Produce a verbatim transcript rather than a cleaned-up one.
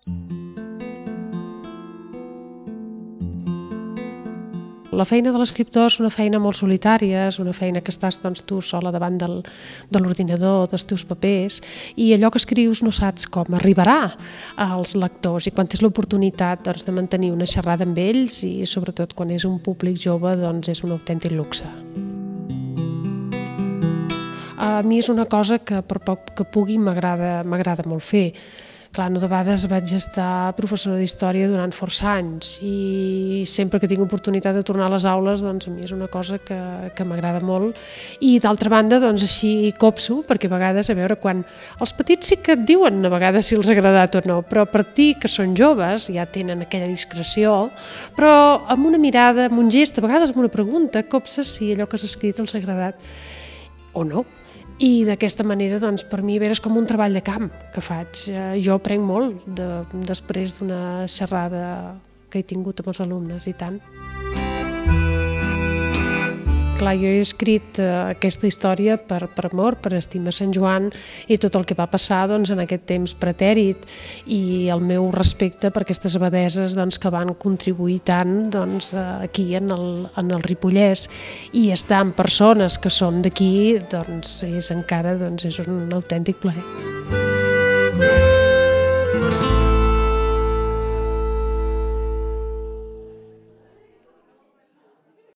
La feina de l'escriptor és una feina molt solitària, és una feina que estàs doncs, tu sola davant del, de l'ordinador, dels teus papers, i allò que escrius no saps com arribarà als lectors, i quan tens l'oportunitat doncs, de mantenir una xerrada amb ells, i sobretot quan és un públic jove, doncs és un autèntic luxe. A mi és una cosa que per poc que pugui m'agrada m'agrada molt fer. Clar, no de vegades vaig estar professora d'història durant força anys i sempre que tinc oportunitat de tornar a les aules, doncs a mi és una cosa que, que m'agrada molt. I d'altra banda, doncs així copso, perquè a vegades, a veure, quan els petits sí que et diuen a vegades si els ha agradat o no, però a partir que són joves ja tenen aquella discreció, però amb una mirada, amb un gest, a vegades amb una pregunta, copses si allò que has escrit els ha agradat o no. I d'aquesta manera, doncs, per mi és com un treball de camp que faig. Jo aprenc molt de, després d'una xerrada que he tingut amb els alumnes, i tant. Clar, jo he escrit aquesta història per, per amor, per estima Sant Joan i tot el que va passar doncs, en aquest temps pretèrit, i el meu respecte per aquestes abadeses doncs, que van contribuir tant doncs, aquí en el, en el Ripollès, i estar amb persones que són d'aquí doncs, és encara doncs, és un autèntic plaer.